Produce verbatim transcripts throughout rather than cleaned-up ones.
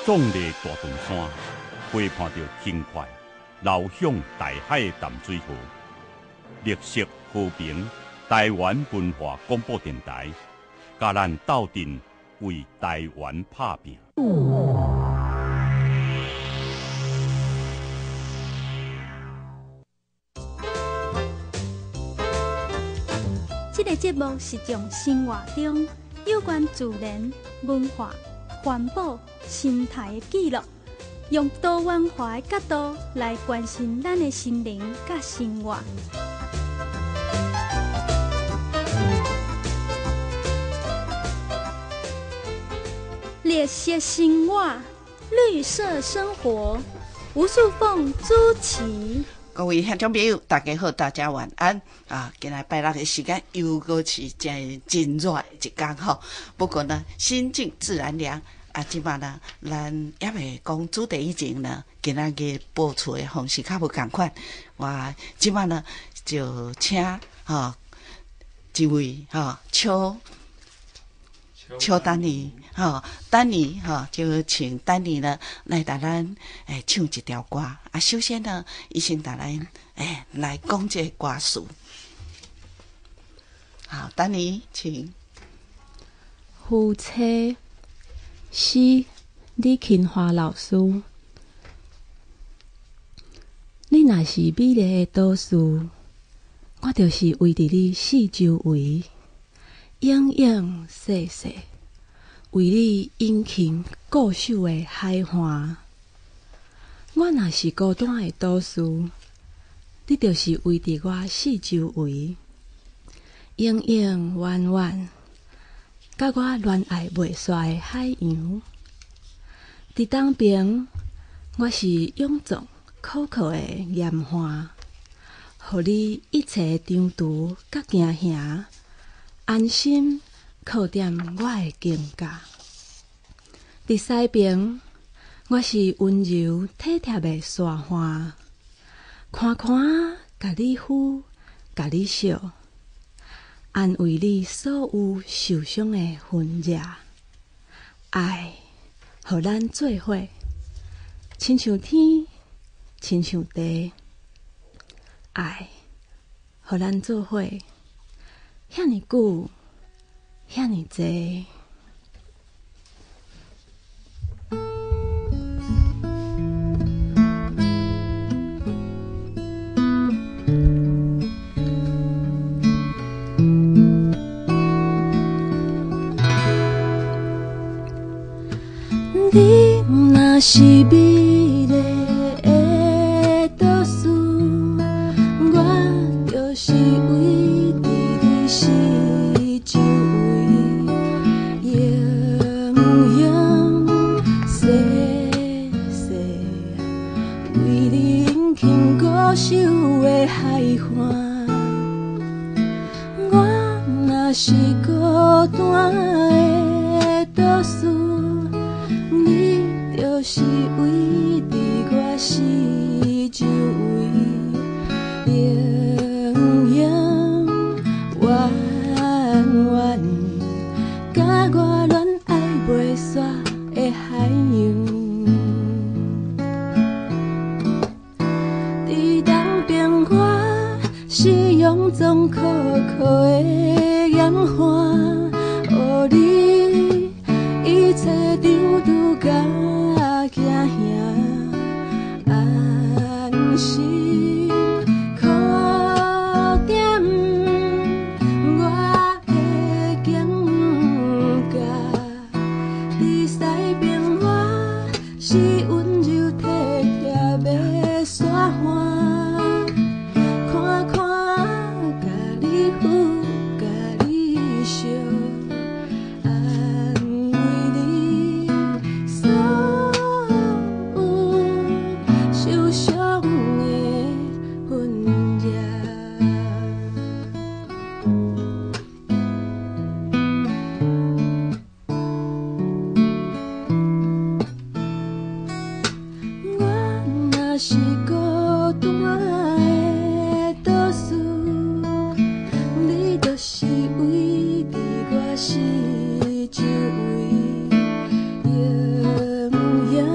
壮丽大屯山，陪伴着轻快流向大海的淡水河。绿色和平，台湾文化广播电台，甲咱斗阵为台湾打拼。 这个节目是从生活中有关自然、文化、环保、生态的记录，用多元化的角度来关心咱的心灵甲生活。绿色生活，绿色生活，吴素凤主持。 各位听众朋友，大家好，大家晚安啊！今日拜六的时间又过是真真热的一天吼。不过呢，心静自然凉啊！即摆呢，咱也未讲主题以前呢，今仔日播出的方式较无共款。我即摆呢就请吼、哦、一位吼邱邱丹妮吼，丹妮吼，就请丹妮呢来带咱诶唱一条歌啊。首先呢，伊先带咱诶来讲这个歌词。好，丹妮，请。 夫妻是李庆华老师，你若是美丽的岛屿，我就是围伫你四周围。影影细细，为你殷勤固守的海岸。我若是孤单的岛屿，你就是围伫我四周围，永永远远，甲我恋爱袂煞的海洋。伫东边，我是永壮可靠的严寒，互你一切长途甲惊吓。安心靠踮我的境界。伫西边，我是温柔体贴的沙花，看看甲你抚，甲你笑，安慰你所有受伤的魂热。爱，互咱做伙，亲像天，亲像地。爱，互咱做伙。遐尼久，遐尼济。你若是美丽的岛屿，我就是为四周围，影影细细，为你殷勤固守的海岸。我若是孤单的岛屿，你就是围伫我四周围，影影。远远，甲我恋爱袂煞的海洋。伫东边，我是勇壮可靠的严寒，予你一切长途甲惊吓，安心。是温柔体贴的沙花，看看，甲你抚，甲你笑，安慰你所有受伤的魂热。是孤单的岛屿，你就是围伫我四周围，永远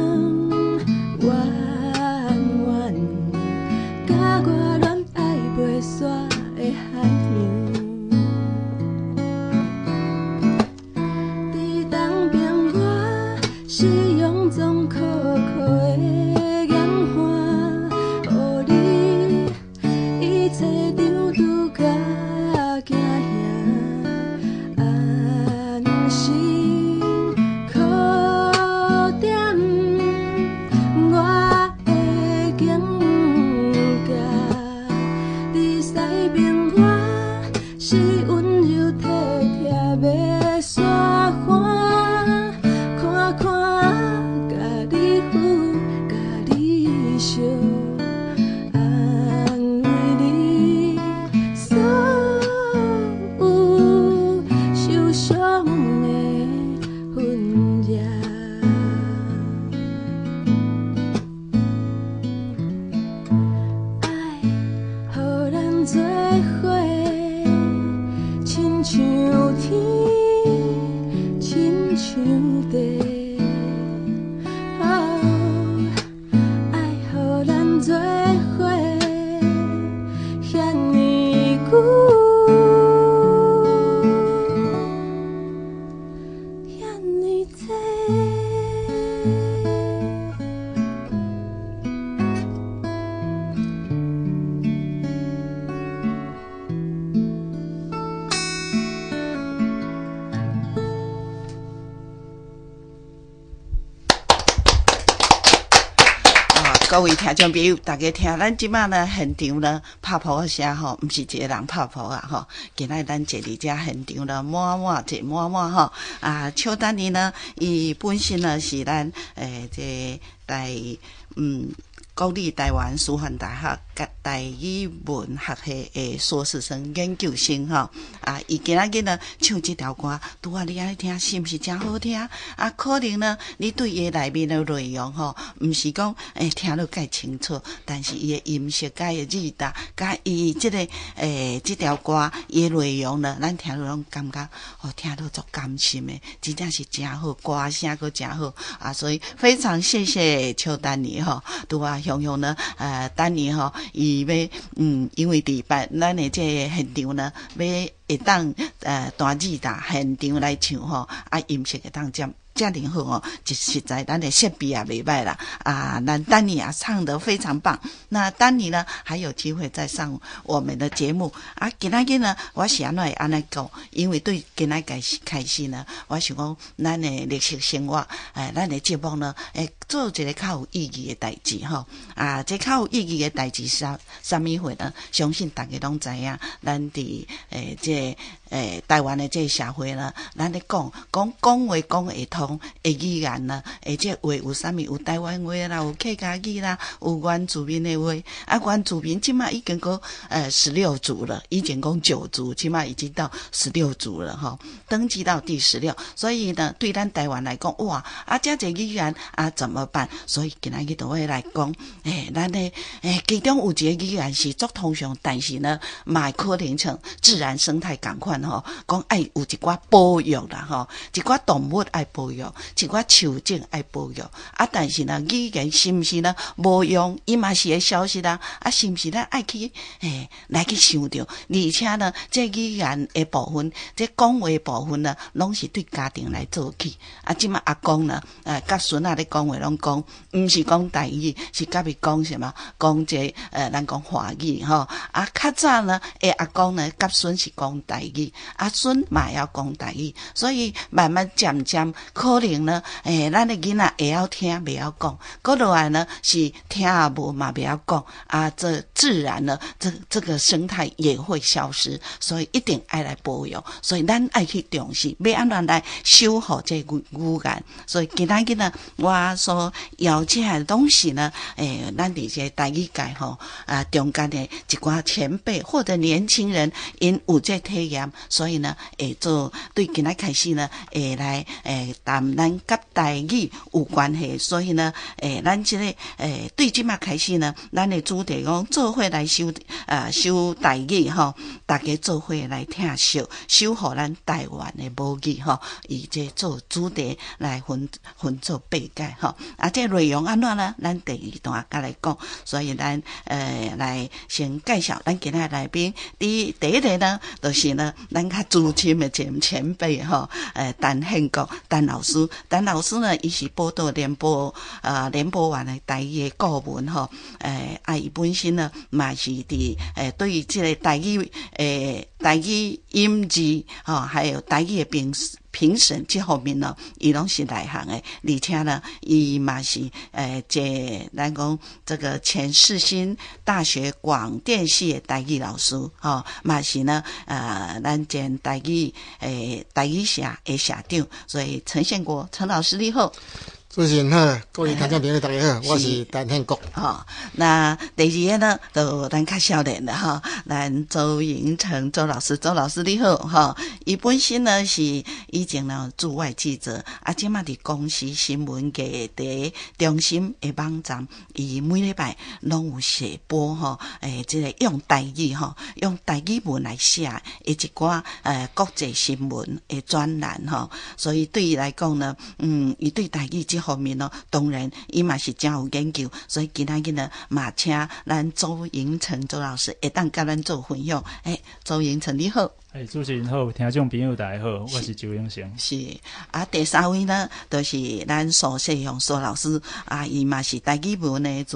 各位听众朋友，大家听，咱即摆呢现场呢拍谱的声吼，毋是一个人拍谱啊吼。今仔咱坐伫遮现场呢，满满坐满满吼。啊，邱丹妮呢，伊本身呢是咱诶这台嗯。国立台湾师范大学甲台语文学系诶硕士生研究生吼，啊，伊今仔日呢唱即条歌，拄啊你安尼听是毋是真好听？啊，可能呢你对伊内面的内容吼，毋是讲诶听得介清楚，但是伊的音色、甲伊的字达、甲伊即个诶即条歌伊的内容呢，咱听落拢感觉哦，听到足甘心诶，真正是真好，歌声佫真好啊，所以非常谢谢邱丹妮吼，拄啊。雄雄呢，呃，等年吼，伊要嗯，因为伫办咱的这个现场呢，要会当呃单字打现场来唱吼，啊，音色会当占。这样好哦，就实在咱的设备也袂歹啦啊！那丹尼啊唱得非常棒，那丹尼呢还有机会再上我们的节目啊！今仔日呢，我是安怎会安尼讲？因为对今仔开始开始呢，我想讲咱的历史生活，诶，咱的节目呢，诶，做一个较有意义的代志吼啊！这较有意义的代志是啥啥物会呢？相信大家拢知影，咱伫诶这诶台湾的这个社会呢，咱咧讲讲讲话讲会通。诶语言呢，诶这话有啥物？有台湾话啦，有客家语啦，有原住民的话。啊，原住民即马已经讲呃十六族了，以前讲九族，起码已经到十六族了哈，登记到第十六。所以呢，对咱台湾来讲，哇，啊这这语言啊怎么办？所以今仔日都会来讲，诶，咱的诶其中有一个语言是足通常，但是呢，嘛可能像自然生态共款吼，讲爱有一寡保育啦吼，一寡动物爱保育。一寡树种爱保育啊，但是呢，语言是毋是呢无用，伊嘛是会消失啦。啊，是毋是咱爱去诶来去想着？而且呢，这语言的部分，这讲话的部分呢，拢是对家庭来做起。啊，即马阿公呢，诶，甲孙仔咧讲话拢讲，毋是讲台语，是甲伊讲什么？讲这呃，咱讲华语吼。啊，较早呢，诶，阿公呢，甲孙是讲台语，啊，孙嘛要讲台语，所以慢慢渐渐。可能呢，诶，咱的囡仔会晓听，袂晓讲；过落来呢是听也无嘛，袂晓讲啊。这自然呢，这这个生态也会消失，所以一定爱来保育。所以咱爱去重视，要安怎来守护这语语言。所以今仔日呢，我所邀请的东西呢，诶，咱伫这台语界吼啊，中间的一寡前辈或者年轻人，因有这体验，所以呢，会做对今仔开始呢，会来诶。谈咱甲台语有关系，所以呢，诶，咱即、这个诶，对即马开始呢，咱的主题讲做伙来修啊修台语吼，大家做伙来听修修好咱台湾的母语吼，以这做主题来分分做八解吼。啊，这内容安怎呢？咱第二段甲来讲，所以咱诶来先介绍咱今仔来宾。第第一个呢，就是呢，咱较资深的前前辈吼，诶，陈宪国。陈老师，陈老师呢，伊是报道联播呃联播网的台语的顾问吼，诶，啊，伊本身呢嘛是伫诶对于即个台语诶台语音字吼，还有台语的评评审这方面呢，伊拢是内行的，而且呢，伊嘛是诶这咱讲这个前世新大学广电系的台语老师吼，嘛是呢呃咱前台语诶台语社的社长，所以陈宪国陈老师你好。 主持人好，各位听众朋友大家好，我是陈宪国。 好，那第二个呢，就咱较少年的哈，咱周迎成周老师，周老师你好哈。伊本身呢是以前呢驻外记者，啊，即马伫公司新闻界伫中心的网站，伊每礼拜拢有写播吼，诶，即个用台语吼，用台语文来写，诶一寡诶国际新闻的专栏吼，所以对伊来讲呢，嗯，伊对台语这方面呢，当然伊嘛是真有研究，所以今仔日呢，嘛请咱周迎成周老师会当甲咱做分享。诶，周迎成你好。 诶，主持人好，听众朋友大家好，我是周永成。 是啊，第三位呢，就是咱苏世雄苏老师啊，伊嘛是台语文的主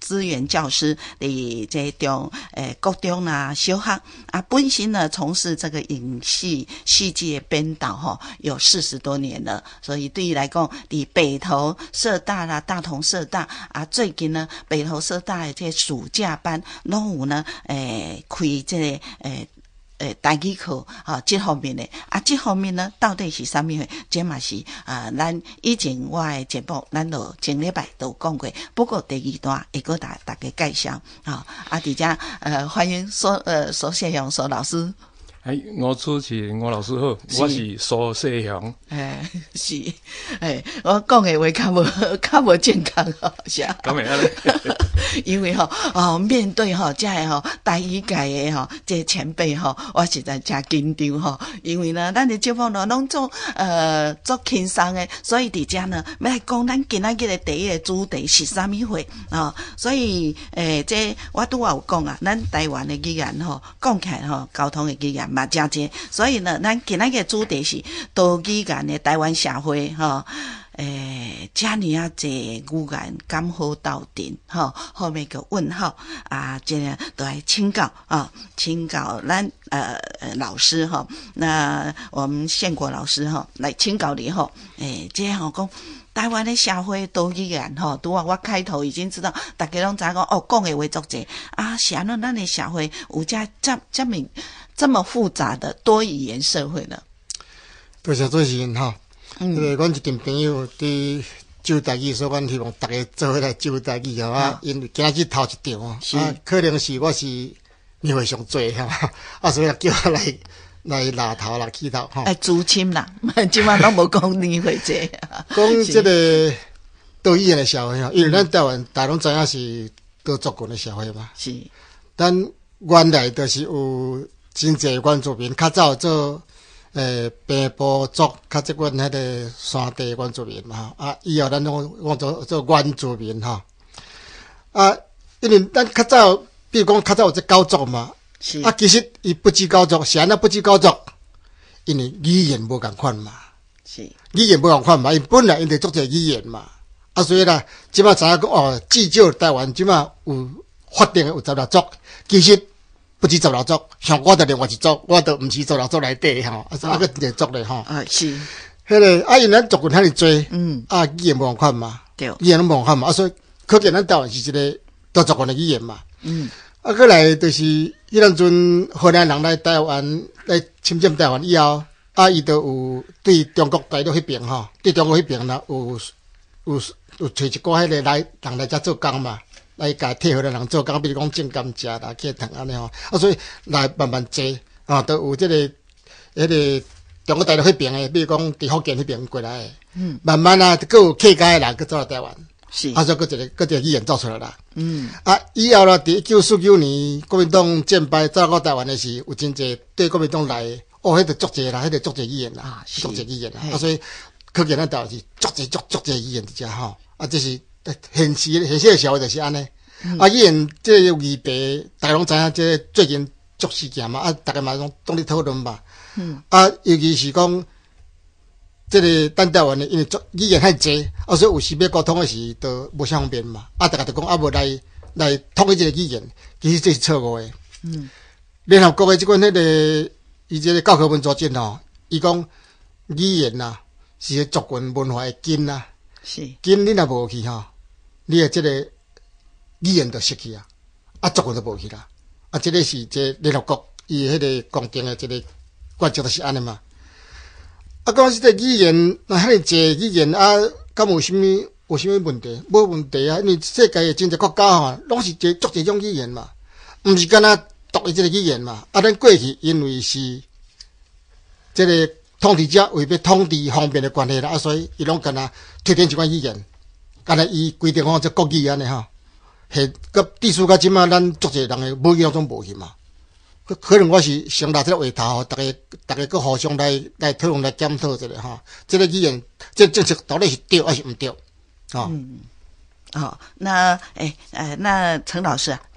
资源教师伫这中诶国中啦、小学啊，本身呢从事这个影戏戏剧的编导吼，有四十多年了。所以对于来讲，伫北投社大啦、大同社大啊，最近呢，北投社大的这暑假班拢有呢，诶开这个诶。诶，台语课啊，这方面的啊，这方面呢，到底是啥物货？这嘛是啊，咱以前我的节目，咱就前礼拜都讲过。不过第二段会个大大家介绍啊，啊，伫遮呃，欢迎苏呃苏世雄苏老师。 哎，我主持人吴老师好，我是苏世雄。 哎，是，哎，我讲的话较无较无健康吼，是啊。 咁会安尼？ 因为吼、哦，面对吼、哦，这个吼台语界的吼，这前辈吼，我实在真紧张吼。因为呢，咱的节目呢拢做呃做轻松的，所以伫遮呢要来讲咱今仔日的第一个主题是啥物货啊？所以诶，这我拄啊有讲啊，咱台湾的语言吼，讲起来吼，交通的语言嘛真济，所以呢，咱今仔日的主题是多语言的台湾社会吼。诶，遮尔啊济语言敢好斗阵吼，后面个问号啊，这样都来请教啊，请教咱呃老师哈。那我们宪国老师哈来请教你吼，诶，这样吼讲台湾的社会多语言吼，拄啊我开头已经知道，大家拢知讲哦，讲的话足济啊，是安怎咱的社会有遮这这么这么复杂的多语言社会呢？ 多谢主持人哈。 嗯， 因为阮一群朋友伫教台语，所以阮希望大家做伙来教台语吼啊。因为今日头一场啊，可能是我是年岁上侪哈，啊，所以叫我来来拉头啦起头吼。 哎，主亲啦，即晚拢无讲年岁侪。 讲即个多语言的社会吼，因为咱台湾大拢知影是多族群的社会嘛。 是， 咱原来就是有真侪原住民较早做。诶，平埔族较即阮迄个山地原住民嘛，啊，以后咱拢讲做做原住民吼。啊，因为咱较早，比如讲较早有这高族嘛， 是啊，其实伊不知高族，是安那不知高族，因为语言无共款嘛， 是语言无共款嘛，因本来因就做者语言嘛，啊，所以啦，即摆知影讲哦，至少台湾即摆有法定有十六族，其实。不止十六族，像我的另外一族，我都毋是十六族内底吼，啊，啊个连族咧吼。 啊，是。 迄个啊，因咱族群遐尼多， 嗯， 啊，语言无共款嘛， 对， 语言拢无共款嘛，啊，所以可见咱台湾是一个多族群的语言嘛。 嗯， 啊，过来就是迄阵阵荷兰人来台湾来侵占台湾以后，啊，伊都有对中国大陆迄边吼，对中国迄边啦，有有有找一寡迄个来人来遮做工嘛。来甲替荷兰人做工，比如讲种甘蔗啦、去糖安尼吼，啊，所以来慢慢做啊，都有即、這个迄、那个中国大陆迄边诶，比如讲伫福建迄边过来诶，嗯，慢慢啊，佫有客家诶人佫走来台湾， 是， 啊，所以佫一个佫一个语言走出来啦， 嗯， 啊，以后啦，伫一九四九年国民党战败走到台湾诶时，有真济对国民党来，哦，迄个足济啦，迄个足济语言啦，啊，足济语言啦，啊，所以可见咱台湾是足济足足济语言伫遮吼，啊，这是。现实现实的社会就是安尼、嗯，啊，语言这个议题，大家拢知影，这最近足事件嘛，啊，大家嘛拢当咧讨论嘛，嗯，啊，尤其是讲，这个咱台湾的，因为语言太济，啊，所以有时要沟通的时都无啥方便嘛，啊，大家就讲啊，无来来统一这个语言，其实这是错误的，嗯，联合国的这款迄个，伊这个教科文组织吼，伊讲语言呐、啊、是族群文化的根呐、啊， 是根你若无去吼。你诶，即个语言就失去啊，啊，族群就无去啦。啊，即个是即联合国伊迄个公定诶，即个原则就是安尼嘛。啊，讲即个语言，那遐尼济语言啊，敢有啥物有啥物问题？无问题啊，因为世界诶真侪国家吼，拢是即足侪种语言嘛，毋是干那独一即个语言嘛。啊，咱过去因为是即个统治者为要统治方便诶关系啦，啊，所以伊拢干那推荐一款语言。干那伊规定讲这国语安尼吼，系个地处到即马，咱足侪人诶母语拢总无去嘛。可能我是想拿这个话头吼，大家大家佫互相来来讨论来检讨一下吼。这个语言，这政策到底是对还是毋对？哦。 嗯，哦，那诶呃，那陈老师啊，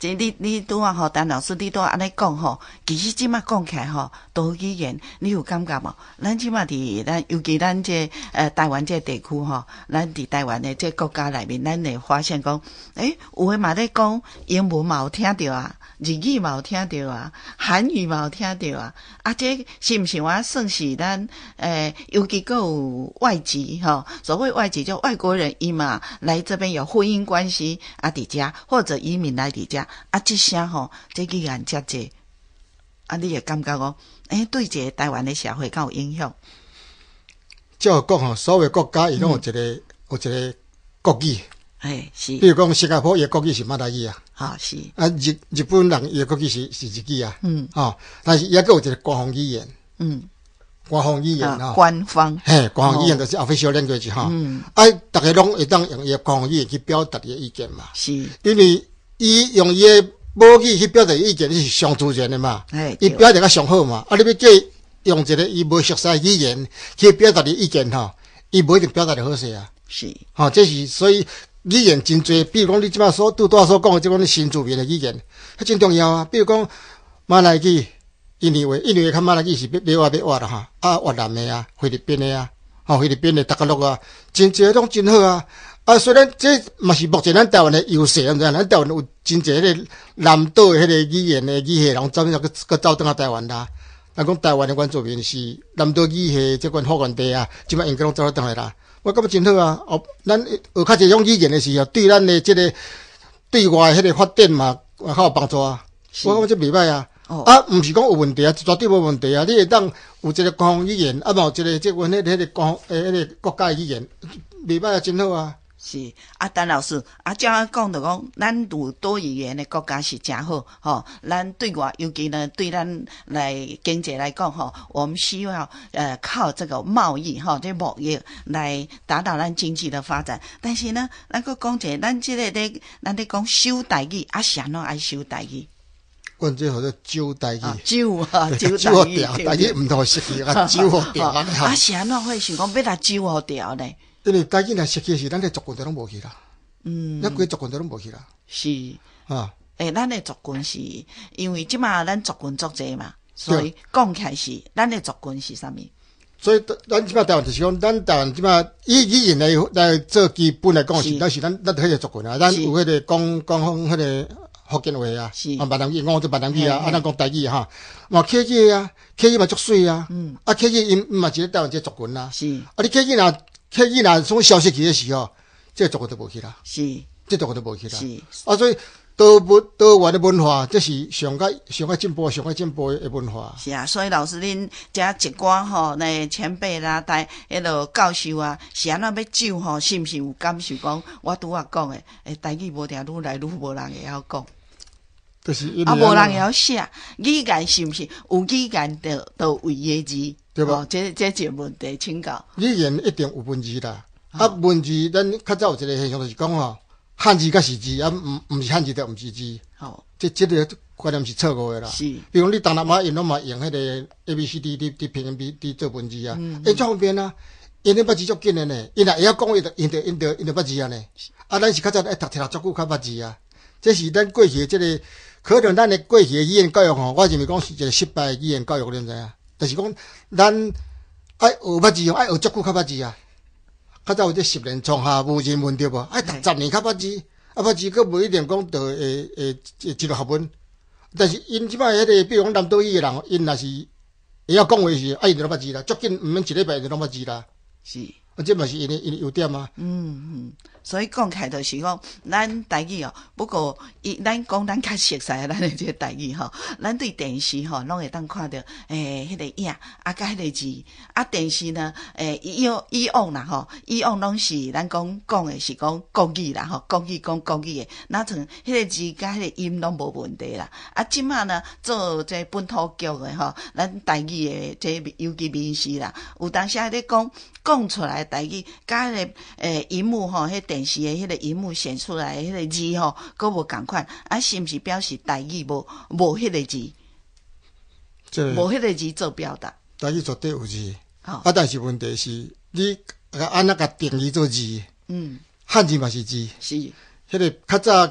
即你你拄啊吼，陈老师你拄安尼讲吼，其实即马讲起来吼，多语言你有感觉无？咱即马伫咱尤其咱这呃台湾这地区吼，咱伫台湾的这国家内面，咱会发现讲，诶，有诶嘛咧讲英文嘛有听着啊。日语嘛有听到啊，韩语嘛有听到啊，啊，这是毋是我算是咱诶，尤其个有外籍吼，所谓外籍就外国人伊嘛来这边有婚姻关系啊，伫遮或者移民来伫遮啊，这些吼，这语言遮济，啊，你会感觉讲，诶，对这台湾的社会敢有影响？ 照讲吼，所有国家伊拢有一个、嗯、有一个国语。 哎，是。 比如讲，新加坡伊个国语是马来语啊， 好是。 啊，日日本人伊个国语是是日语啊， 嗯， 哦，但是伊还佫有一个官方语言， 嗯， 官方语言啊，官方， 嘿，官方语言就是 official language 哈，嗯，啊，大家拢会当用伊个官方语言去表达伊个意见嘛， 是， 因为伊用伊个母语去表达意见，是上自然的嘛， 哎， 伊表达较上好嘛，啊，你要叫用一个伊无熟悉语言去表达你意见吼，伊无一定表达得好势啊， 是， 吼，这是所以。语言真多，比如讲你即摆所拄拄所讲的即款新住民的语言，迄真重要啊。比如讲马来语、印尼话，印尼话较马来语是要要话要话啦哈，啊越南的啊、菲律宾的啊、吼菲律宾的大家乐啊，真侪拢真好啊。啊，虽然这嘛是目前咱台湾的优势，毋知咱台湾有真侪迄个南岛的迄个语言的语系人走去个走转啊台湾啦。咱讲台湾的原住民是南岛语系即款福原地啊，即摆应该拢走咧转来啦。我感觉真好啊！哦，咱学较侪种语言的时候，对咱的即个对外迄个发展嘛，较有帮助啊。我感觉这袂歹啊。哦、啊，毋是讲有问题啊，绝对无问题啊。你会当有一个官方语言，啊，嘛有一个即阮迄个迄个官诶迄个国家的语言，袂歹啊，真好啊。 是啊，陈老师啊，照样讲就讲，咱有多语言的国家是真好吼。咱对外，尤其呢，对咱来经济来讲吼，我们需要呃靠这个贸易吼，这贸易来达到咱经济的发展。但是呢，咱个讲者，咱这个咧，咱咧讲修台语，啊，谁拢爱修台语？ 阮这叫做酒台语， 酒啊，酒台语， 台语毋同失去啊，酒互调啊。 啊，谁拢会想讲要来酒互调呢？ 因为台语若失去时，咱的族群都拢无去啦。 嗯， 咱规族群都拢无去啦。 是啊， 诶，咱的族群是因为即马咱族群足济嘛，所以讲起来是咱的族群是啥物？ 所以咱即马台湾就是讲，咱台湾即马以语言来来做基本来讲是，咱是咱咱迄个族群啊，咱有迄个讲讲方迄个福建话啊，啊闽南语，讲做闽南语啊，啊咱讲台语哈，嘛客语啊，客语嘛足水啊，嗯，啊客语因嘛是台湾这族群啊， 是， 啊你客语若客语若从消失去的时候，这族群都无去啦， 是， 这族群都无去啦， 是， 啊所以。多文多元的文化，这是上个上个进步、上个进步的文化。 是啊，所以老师恁遮一寡吼，那前辈啦，带迄落教授啊，是安怎要酒吼，是毋是有感受讲？我拄啊讲诶，诶，台语无定愈来愈无人会晓讲， 就是啊，无人会晓写，语言是毋是有语言就就为个字？ 对吧？ 哦、这这一个问题，请教。 语言一定有文字啦，哦、啊，文字咱较早有一个现象就是讲吼。汉字甲是字，啊，毋毋是汉字就毋是字。哦，这这个观念是错误的啦。是，比如你东南亚因拢嘛用迄个 A B C D D D 拼音 B D 做文字啊，嗯，诶，这方便啊，因咧捌字足紧的呢，因若会晓讲，伊就因着因着因着捌字啊呢。啊，咱是较早爱读册读足久较捌字啊，这是咱过去的这个，可能咱的过去的语言教育吼，我认为讲是一个失败的语言教育，你知影？就是讲咱爱学捌字，爱学足久较捌字啊。较早有这十年创下无人文对无？爱读十年较捌字，啊捌字佫无一定讲就会会会一路学文。但是因即摆迄个，比如讲南岛语诶人，因若是会晓讲话时，啊因就捌字啦，足紧毋免一礼拜就拢捌字啦。是，啊这嘛是因诶因诶优点啊。嗯嗯， 所以讲起来就是讲，咱台语哦，不过伊咱讲咱较熟悉咱诶这个台语吼，咱对电视吼拢会当看到诶迄个影啊，甲迄个字啊，电视呢诶以以往啦吼，以往拢是咱讲讲诶是讲国语啦吼，国语讲国语诶，那像迄个字甲迄个音拢无问题啦。啊，即马呢做这本土剧诶吼，咱台语诶这尤其面试啦，有当时咧讲讲出来台语，甲迄个诶荧幕吼，迄电视诶迄个荧幕显出来迄个字吼，佫无共款，啊，是毋是表示台语无无迄个字？无迄个字做表达。 台语绝对有字，哦、啊，但是问题是，你安怎甲定义做字？嗯，汉字嘛是字，是。迄个较早迄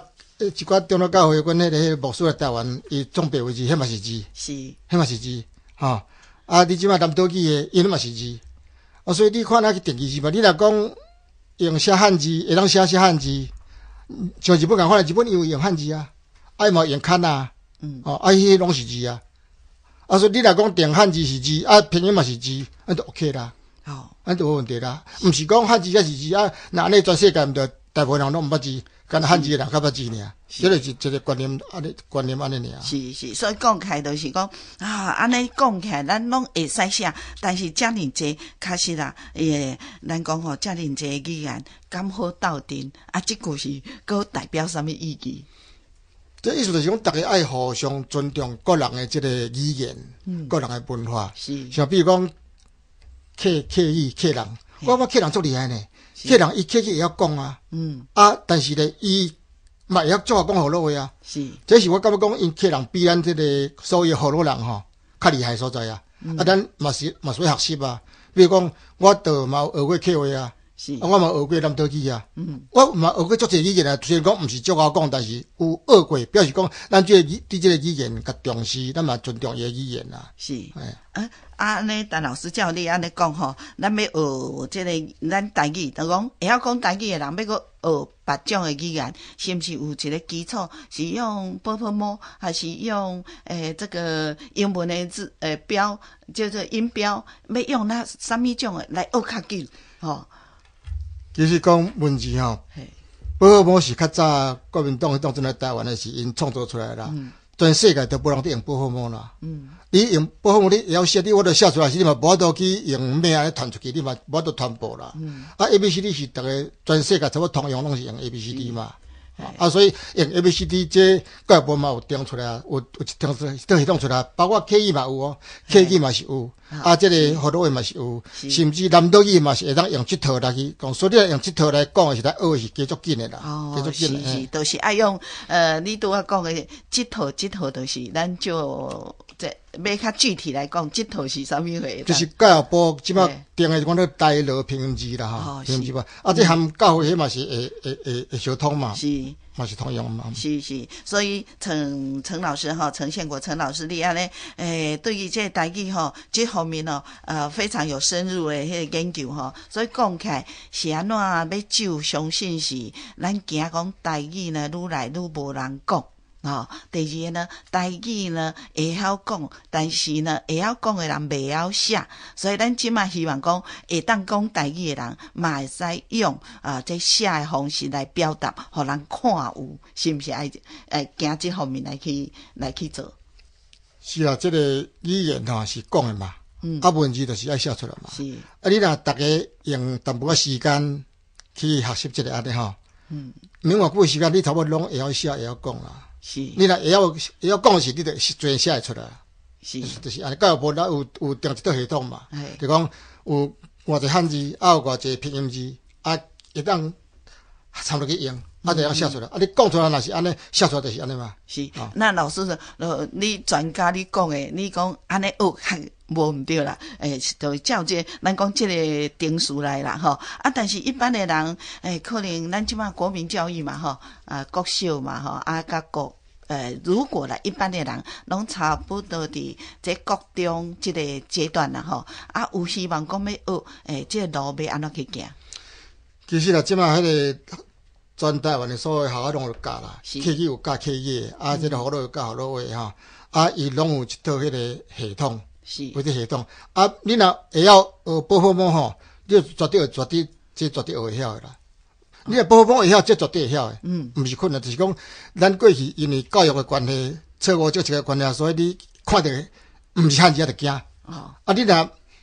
一寡中国教会阮迄个迄个牧师来台湾，伊种白话字，迄嘛是字， 是， 迄嘛是字，吼、啊，你即马南岛语的，伊嘛是字，啊，所以你看那去定义字嘛，你若讲用写汉字，会当写写汉字，像日本共款，日本伊有用汉字啊，啊，伊嘛用汉啊， 嗯， 哦，啊，迄拢是字啊，啊，所以你若讲定汉字是字，啊，拼音嘛是字，安就 OK 啦， 哦， 安就无问题啦，毋是讲汉字才是字啊，那安尼全世界毋着大部分人拢毋捌字。干汉字的人较捌字尔，这个是一个观念，安尼观念安尼尔。 是是，所以讲起来就是讲啊，安尼讲起来，咱拢会使写，但是遮尔济，确实啦，诶，咱讲吼，遮尔济语言敢好斗阵啊，即句是佫代表啥物意义？ 这意思就是讲，大家爱互相尊重各人的即个语言，嗯、各人的文化。 是， 像比如讲客客语客人，我感觉客人足厉害呢。客人伊客语会晓讲啊，嗯，啊，但是咧，伊嘛会晓做下讲河洛话啊。是，这是我感觉讲，因客人比咱即个所有河洛人吼较厉害所在啊。嗯、啊，咱嘛是嘛是要学习啊。比如讲，我倒嘛有学过客话啊，是，啊，我嘛学过南岛语啊。嗯，我嘛学过足侪语言啊，虽然讲毋是足好讲，但是有学过，表示讲咱即个语对即个语言较重视，咱嘛尊重伊个语言啊。是，哎， 啊。啊，安尼，陈老师照你安尼讲吼，咱要学即、这个咱台语，就讲会晓讲台语的人，要阁学别种的语言，是毋是有一个基础？是用波波摸，还是用诶、呃、这个英文的字诶、呃、标，叫做音标？要用那啥物种的来学较紧？吼， 其实讲文字吼，波波摸是较早国民党迄当阵来台湾的是因创作出来啦。嗯，全世界都无人伫用波波摸啦。嗯。你用波波，你会晓写，你我都写出来，是你嘛无法度去用咩安尼传出去，你嘛无法度传播啦。嗯、啊 ，A B C D 是逐个全世界差不多通用，拢是用 A B C D 嘛。啊, 啊，所以用 A B C D 这教育部嘛有定出来，有有定出定系统出来，包括客语嘛有哦，客语嘛是有，啊，这个河洛话嘛是有，甚至南岛语嘛是会当用这套来去讲，所以用这套来讲的是来学的是加足紧的啦， 哦， 加足紧的，是是，都是爱用呃，你拄我讲的这套这套都是咱就这要较具体来讲，这套是啥物货？ 就是教育部即马定的讲咧台罗拼音字啦哈，拼音字吧，啊，这含教会迄嘛是会会会会相通嘛。是。嘛是通用嘛， 是是，所以陈陈老师哈，陈宪国陈老师你安尼，诶，对于这台语吼，这方面哦，呃，非常有深入的迄个研究吼，所以讲起来是安怎要走，相信是咱惊讲台语呢，愈来愈无人讲。哦，第二个呢，台语呢会晓讲，但是呢会晓讲的人袂晓写，所以咱即马希望讲会当讲台语的人，嘛会使用啊这写的方式来表达，互人看有，是毋是爱诶行这方面来去来去做？ 是啊，这个语言吼是讲的嘛，嗯，啊文字就是爱写出来嘛。是，啊你若大家用淡薄仔时间去学习这个安尼吼，嗯，免偌久时间，你差不多拢会晓写，会晓讲啦。是，你若会晓会晓讲是，你就是全写会出来。是，就是安尼。教育部咱有有定一套系统嘛，就讲有偌济汉字，啊有偌济拼音字，啊会当参落去用，啊就会写出来。啊你讲出来若是安尼，写出来就是安尼嘛。 是，那老师说，你专家你讲诶，你讲安尼学还无毋对啦，诶，就照这咱讲这个定数来啦吼。啊，但是一般的人，诶，可能咱即马国民教育嘛吼，啊国小嘛吼，啊甲国。呃，如果啦，一般的人拢差不多伫这国中这个阶段啦吼，啊，有希望讲要学，诶，这个路要安怎去行？ 其实啦，即马迄个全台湾的所有学校拢有教啦，客语有教客语，啊，这个河洛有教河洛话哈，啊，伊拢有一套迄个系统，是，有这系统。啊，你若会晓学波波摸吼，你绝对绝对这绝对会晓的啦。你若波波会晓，这绝对会晓的，嗯，毋是困难，就是讲咱过去因为教育的关系，错误这个关系，所以你看到毋是汉字就惊。哦，啊，你若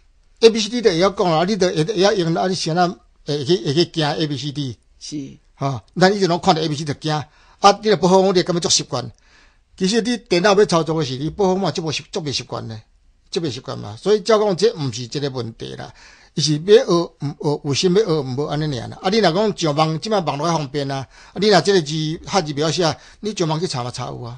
A B C D 都会晓讲啦，你都会会晓用啦，你先啊会去会去惊 A B C D。是，吼，咱以前拢看到 A B C D 就惊，啊，你若波波你感觉足习惯。其实你电脑要操作的是，你波波嘛足无习足袂习惯呢，足袂习惯嘛，所以照讲这毋是一个问题啦。伊是要学，毋学有心要学，毋无安尼尔啦。啊，你若讲上网，即摆网络较方便啊。啊，你若即个字汉字袂晓写，你上网去查嘛查有啊。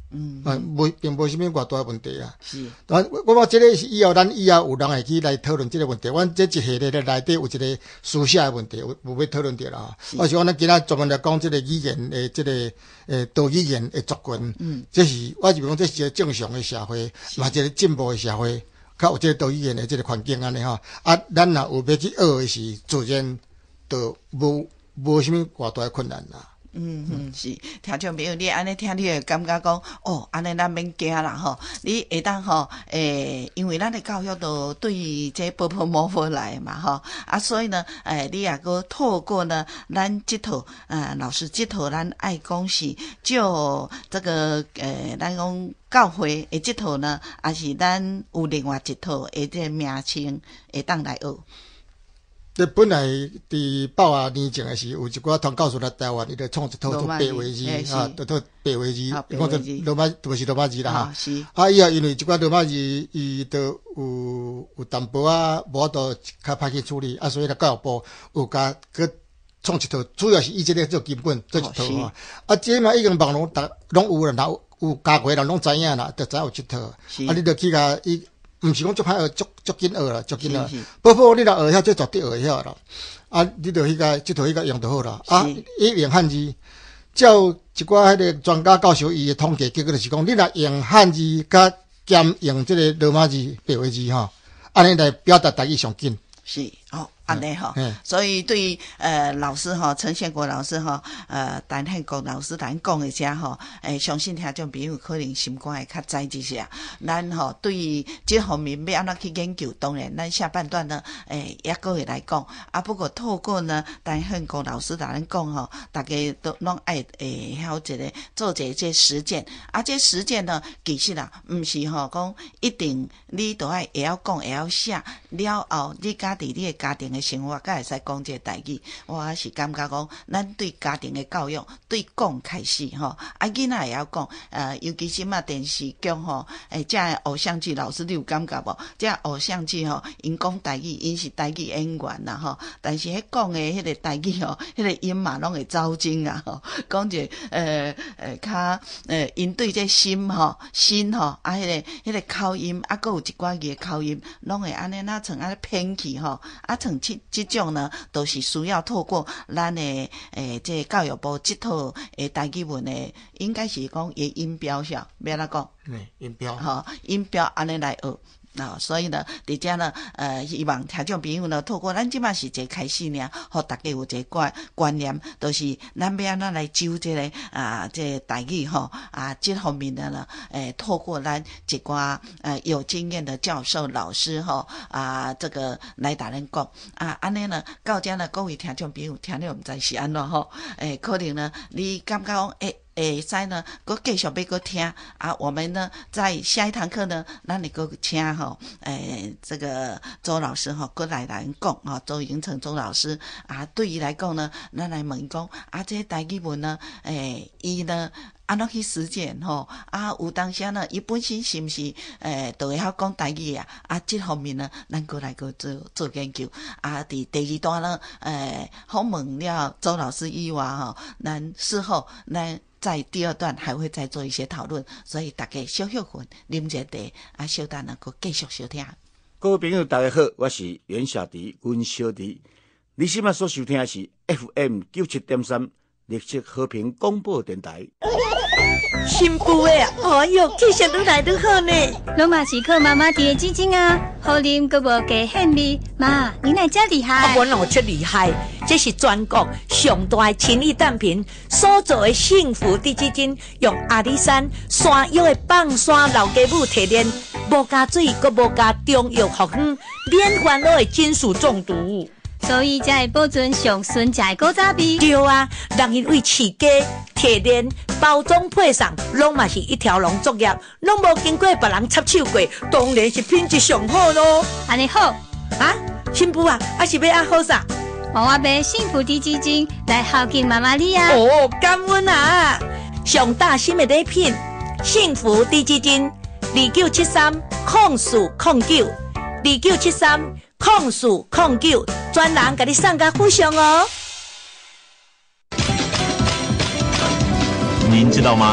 嗯， 啊，无并无啥物偌大的问题啊。 是， 但我我这个是以后咱以后有人会去来讨论这个问题。阮这一系列的内底有一个书写的问题，有有要讨论着啦。我是讲咱今仔专门来讲这个语言的这个诶，多语言的族群，嗯，这是我是讲这是一个正常的社会，嘛一个进步的社会，较有这个多语言的这个环境安尼吼。啊，咱若有要去学的是，自然就无无啥物偌大的困难啦。 嗯嗯，是听众朋友，你安尼听你会感觉讲，哦，安尼咱免惊啦吼，你会当吼，诶，因为咱的教育都对这波波摸摸来嘛吼，啊，所以呢，诶，你也个透过呢，咱这套，呃，老师这套咱爱讲是就这个，诶，咱讲教会诶这套呢，也是咱有另外一套诶这名称会当来学。 这本来伫百外年前诶时，有一寡通教授来台湾，伊就创一套做白话字啊，一套白话字，伊讲做罗马，就是罗马字啦哈。啊，以后因为一寡罗马字，伊都有有淡薄啊，无都较歹去处理，啊，所以咧教育部有甲佮创一套，主要是以这个做基本做一套啊。啊，这嘛已经网络逐拢有啦，有有教过人拢知影啦，就知影有一套。啊，你着去甲伊。毋是讲足歹学，足足紧学啦，足紧啦。不过你若学晓，这绝对学会晓啦。啊，你着迄个，即套迄个用就好啦。啊，伊用汉字，照一寡迄个专家教授伊的统计结果就是讲，你若用汉字甲兼用即个罗马字、白话字吼，安尼来表达台语上紧。 是哦。安尼吼，所以对于呃老师吼，陈宪国老师吼，呃陈宪国老师咱讲的遮吼，诶，相信听众朋友可能心肝会较知一下。咱吼对于这方面要安怎去研究，当然咱下半段呢，诶也搁会来讲。啊，不过透过呢陈宪国老师甲咱讲吼，大家都拢爱会晓一个做一个这实践。啊，这实践呢，其实啦，毋是吼讲一定你都爱会晓讲会晓写了后，你家己你的家庭的生活才会使讲这个台语，我是感觉讲，咱对家庭的教育，对讲开始吼，啊囡仔也要讲，呃，尤其是嘛电视剧吼，诶，这偶像剧老师你有感觉无？这偶像剧吼，因讲台语，因是台语演员啦吼，但是迄讲的迄个台语吼，迄个音嘛拢会走精啊吼，讲者呃呃较呃因对这心吼心吼啊迄个迄个口音啊，佫有一寡个口音，拢会安尼那像安尼偏去吼，啊像即即种呢，都是需要透过咱的诶，这教育部这套诶台语文的，应该是讲诶音标上，要安怎讲？ 嗯，音标， 吼，音标安尼来学。啊、哦，所以呢，伫遮呢，呃，希望听众朋友呢，透过咱即摆是一个开始呢，互大家有一个观观念，都、就是咱要安怎来教这个啊，这个台语吼啊，这方面的呢，诶，透过咱一寡呃有经验的教授老师吼啊，这个来打咱讲啊，安尼呢，到遮呢，各位听众朋友听了毋知是安怎吼，诶，可能呢，你感觉讲诶。会使呢，佮继续要佮听啊！我们呢，在下一堂课呢，咱会佮请吼，诶，这个周老师吼，佮来来讲啊，周迎成周老师啊，对伊来讲呢，咱来问伊讲啊，这台语文呢，诶，伊呢安怎去实践吼？啊，有当时呢，伊本身是毋是诶，都会晓讲台语啊？啊，这方面呢，咱过来佮做做研究啊。伫第二段呢，诶，访问了周老师以外吼，咱事后咱。在第二段还会再做一些讨论，所以大家小休困，啉一茶，啊，小等能够继续收听。 各位朋友，大家好，我是袁小迪，阮小迪。你现在所收听的是 F M 九七点三，绿色和平广播电台。 新妇的啊，哎哟，气色愈来愈好呢。 拢嘛是靠妈妈伫的基金啊，好啉佫无加限利。妈，你哪遮厉害？ 啊，我哪出厉害？这是全国上大的亲益单品所做的幸福滴基金，用阿里山山药的放山老家母提炼，无加水，佫无加中药复方，免烦恼的金属中毒。 所以才会保存上纯正的古早味。 对啊，人因为饲鸡、提炼、包装配送，拢嘛是一条龙作业，拢无经过别人插手过，当然是品质上好咯。 安尼好啊，新妇啊，还是要安好啥？ 我要买幸福滴基金来孝敬妈妈你啊！ 哦，感恩啊！上大心的礼品，幸福滴基金，二九七三控四控九，二九七三控四控九，专人给你送个福相哦。 您知道吗？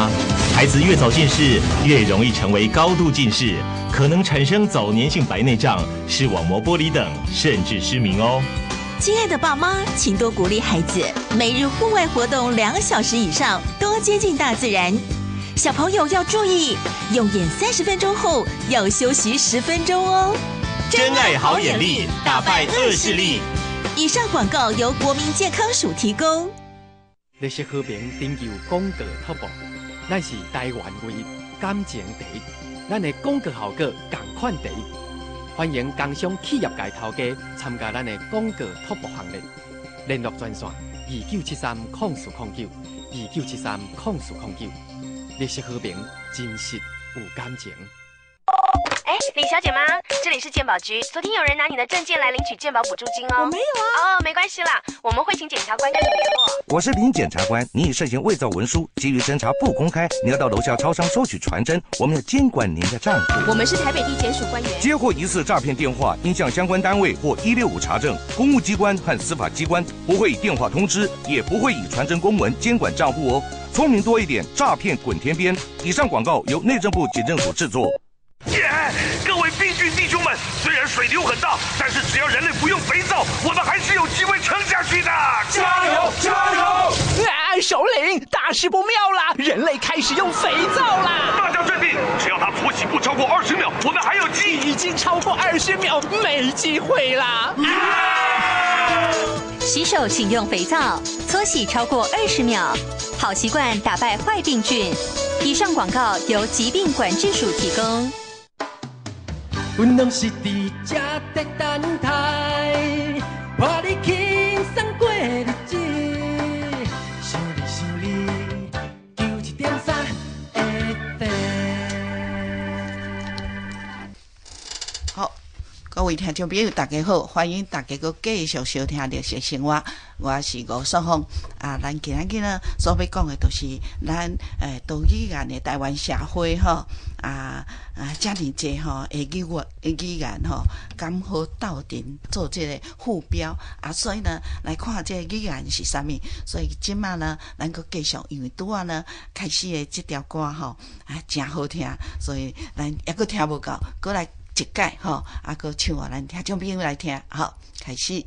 孩子越早近视，越容易成为高度近视，可能产生早年性白内障、视网膜剥离等，甚至失明哦。 亲爱的爸妈，请多鼓励孩子每日户外活动两小时以上，多接近大自然。小朋友要注意，用眼三十分钟后要休息十分钟哦。 真爱好眼力，打败恶视力。 以上广告由国民健康署提供。 绿色和平追求广告突破，咱是台湾唯一感情第一，咱的广告效果同款第一。欢迎工商企业界头家参加咱的广告突破行列，联络专线二九七三零四零九二九七三零四零九。绿色和平，真实有感情。 哎，李小姐吗？这里是健保局，昨天有人拿你的证件来领取健保补助金哦。 我没有啊。 哦，没关系啦，我们会请检察官跟你联络。 我是林检察官，你已涉嫌伪造文书，基于侦查不公开，你要到楼下超商收取传真，我们要监管您的账户。 我们是台北地检署官员。 接获疑似诈骗电话，应向相关单位或一六五查证。公务机关和司法机关不会以电话通知，也不会以传真公文监管账户哦。聪明多一点，诈骗滚天边。以上广告由内政部警政署制作。 耶！各位病菌弟兄们，虽然水流很大，但是只要人类不用肥皂，我们还是有机会撑下去的。 加油，加油！啊，首领，大事不妙啦！人类开始用肥皂啦！ 大家镇定，只要他搓洗不超过二十秒，我们还有机。 已经超过二十秒，没机会啦！ 啊！洗手请用肥皂，搓洗超过二十秒，好习惯打败坏病菌。以上广告由疾病管制署提供。 阮拢是伫遮在等待，伴你轻松过日子。想你想你，九一点三会地。 好，各位听众朋友，大家好，欢迎大家搁继续收听《绿色生活》，我是吴淑芳。啊，咱今仔日呢，所要讲的都是咱诶多语言的台湾社会吼，啊啊，遮尔济吼，诶语言诶语言吼，刚好斗阵做这个副标啊，所以呢，来看这个语言是啥物。所以即马呢，咱搁继续，因为拄啊呢开始的这条歌吼，啊真好听，所以咱抑搁听无够，搁来一解吼，啊搁唱啊，咱听众朋友来听，好，开始。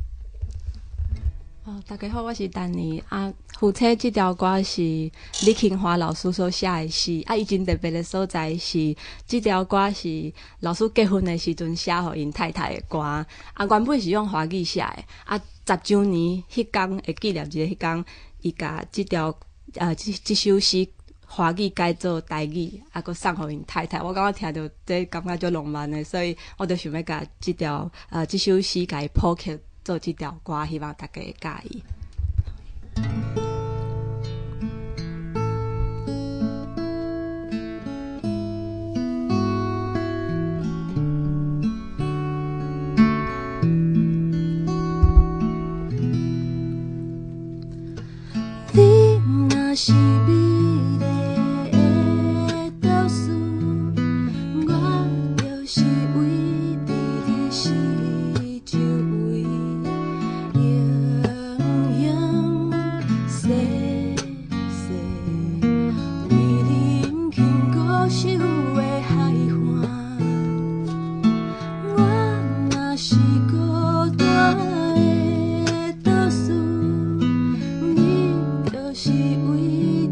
哦，大家好，我是丹妮啊。副册这条歌是李庆华老师所写的诗啊，伊真特别的所在是，这条歌是老师结婚的时阵写互因太太的歌啊。原本是用华语写的啊，十周年迄天的纪念日迄天，伊甲这条呃这这首诗华语改做台语，啊，佮送互因太太。我感觉听着这感觉足浪漫的，所以我就想要甲这条呃这首诗甲伊谱曲。做这条歌，希望大家会介意。 你若是美丽的倒数，我就是为伫你是。就为洋洋细细，为你饮尽孤守的海岸。我若是孤单的倒数，你就是为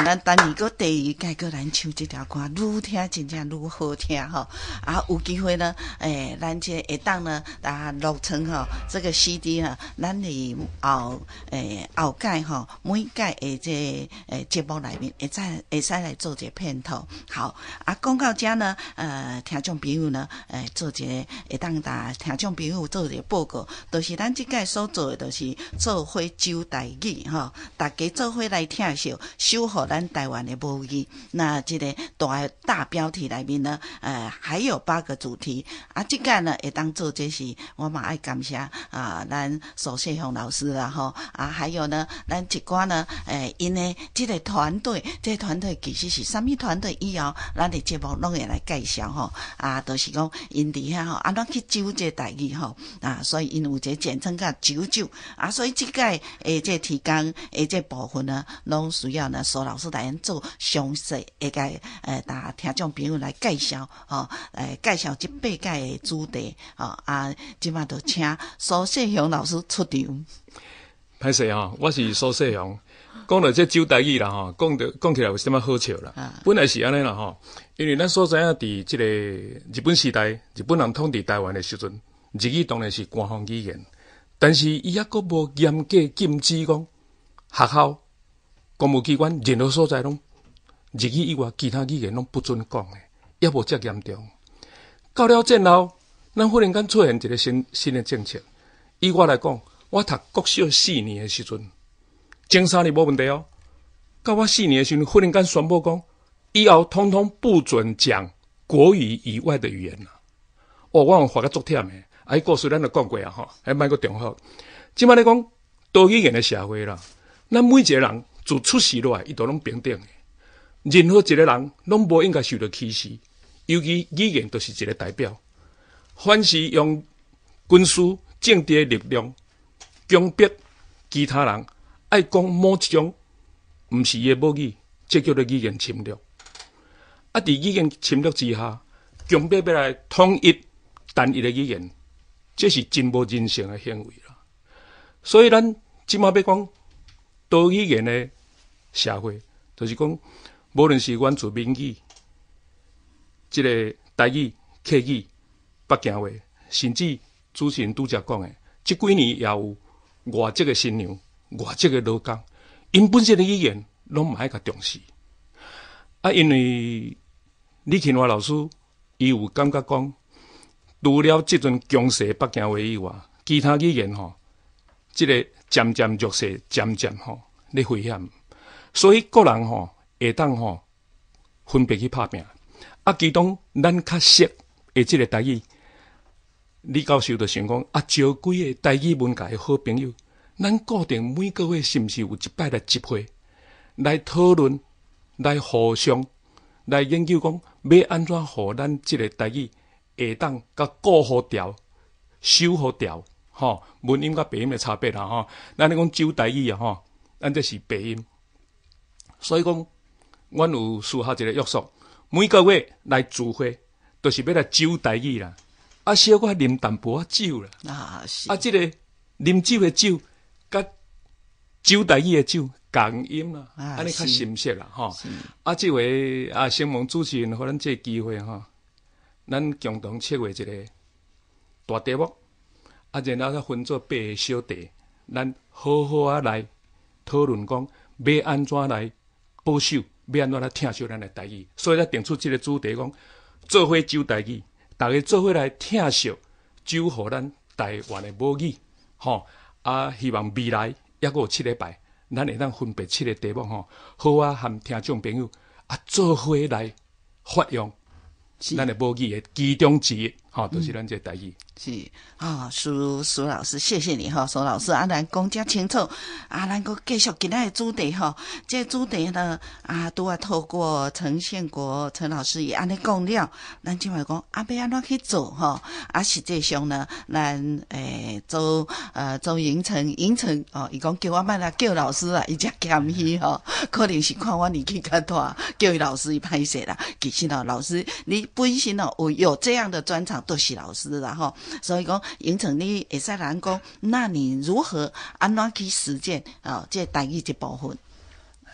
咱等于个第二届个咱唱这条歌，愈听真正愈好听吼。啊，有机会呢，诶、欸，咱这会当呢啊录成吼这个 C D 啊，咱伫后诶后届吼每届诶这诶节目内面会再会使来做一个片头。好啊，讲到这呢，呃，听众朋友呢，诶、呃，做一个会当打听众朋友做一个报告，就是咱即届所做的，就是做伙酒台语吼，大家做伙来听秀，守护咱台湾的母语。那这个大大标题内面呢，呃，还有八个主题啊，即届呢会当做这是我嘛爱感谢啊，咱苏世雄老师啦吼啊，还有呢，咱一寡呢，诶、呃，因呢这个团队，这个团队其实是啥物团队以后，咱的节目拢会来介绍吼啊，就是讲因伫遐吼，安怎去酒这台语吼啊，所以因有一个简称叫酒酒啊，所以即届诶这提纲诶这部分呢，拢需要呢苏老师来做详细诶个诶，大听众朋友来介绍吼，诶介绍这八届的主题吼啊，即马就请苏世雄老师出场。 歹势吼，我是苏世雄。讲到这酒台语啦吼，讲到讲起来有啥物好笑啦？啊、本来是安尼啦吼，因为咱所知影伫即个日本时代，日本人统治台湾的时阵，日语当然是官方语言，但是伊抑阁无严格禁止讲学校、公务机关任何所在拢日语以外其他语言拢不准讲的，也无遮严重。到了战后，咱忽然间出现一个新新的政策。以我来讲，我读国小四年的时阵。前三年无问题哦，到我四年的时候，忽然间宣布讲，以后通通不准讲国语以外的语言啦。哦，我有发个足忝的，啊，故事咱就讲过啊吼，还卖个重复。即摆咧讲多语言的社会啦，咱每一个人自出世落来，伊都拢平等的，任何一个人拢无应该受到歧视，尤其语言就是一个代表。凡是用军事、政治的力量强迫其他人。爱讲某一种毋是伊诶母语，这叫做语言侵略。啊，伫语言侵略之下，强迫要来统一单一诶语言，这是真无人性诶行为啦。所以咱即马要讲多语言诶社会，就是讲，无论是原住民语、即、這个台语、客语、北京话，甚至主持人拄则讲诶，即几年也有外籍诶新娘。外籍的劳工，因本身的语言拢嘛爱甲重视。啊，因为李庆华老师，伊有感觉讲，除了即阵强势北京话以外，其他语言吼，即、這個渐渐弱势，渐渐吼咧危险。所以个人吼会当吼分别去拍拼。啊，其中咱较熟的即个台语，李教授就想讲，啊，招几个台语文界的好朋友。咱固定每个月是毋是有一摆来集会，来讨论，来互相来研究讲，要安怎互咱即个台语会当甲顾好调、守好调，吼，文音甲鼻音的差别啦，吼。咱咧讲酒台语啊，吼，咱这是鼻音，所以讲，阮有私下一个约束，每个月来聚会，都、就是要来酒台语啦，啊，小可啉淡薄仔酒啦，啊，是啊，即、這个啉酒的酒。甲酒台语的酒共音啦，安尼较深色啦，吼。啊，即位啊，承蒙主持人互咱这个机会吼，咱共同策划一个大题目，啊，然后再分做八个小题，咱好好啊来讨论讲，要安怎来保守，要安怎来听惜咱的台语。所以咱定出即个主题讲，做伙酒台语，大家做伙来听惜，守护咱台湾的母语，吼。啊，希望未来抑阁有七礼拜，咱会当分别七个题目吼，好啊，和听众朋友啊做伙来发扬咱的母语的其中之一，吼，就是咱这台语。 是啊，苏苏老师，谢谢你哈，苏老师啊，咱讲遮清楚啊，咱个继续今仔的主题哈，这个、主题呢啊，拄啊透过陈宪国陈老师也安尼讲了，咱即摆讲啊，要安怎去做哈？啊，实际上呢，咱诶周呃周迎成迎成哦，伊讲叫我莫来叫老师啦，伊遮谦虚吼，可能是看我年纪较大，叫伊老师伊歹势啦。其实呢，老师你本身哦有有这样的专长，都是老师啦吼。所以讲，迎成你会使人讲，那你如何安怎去实践啊？这台语这部分？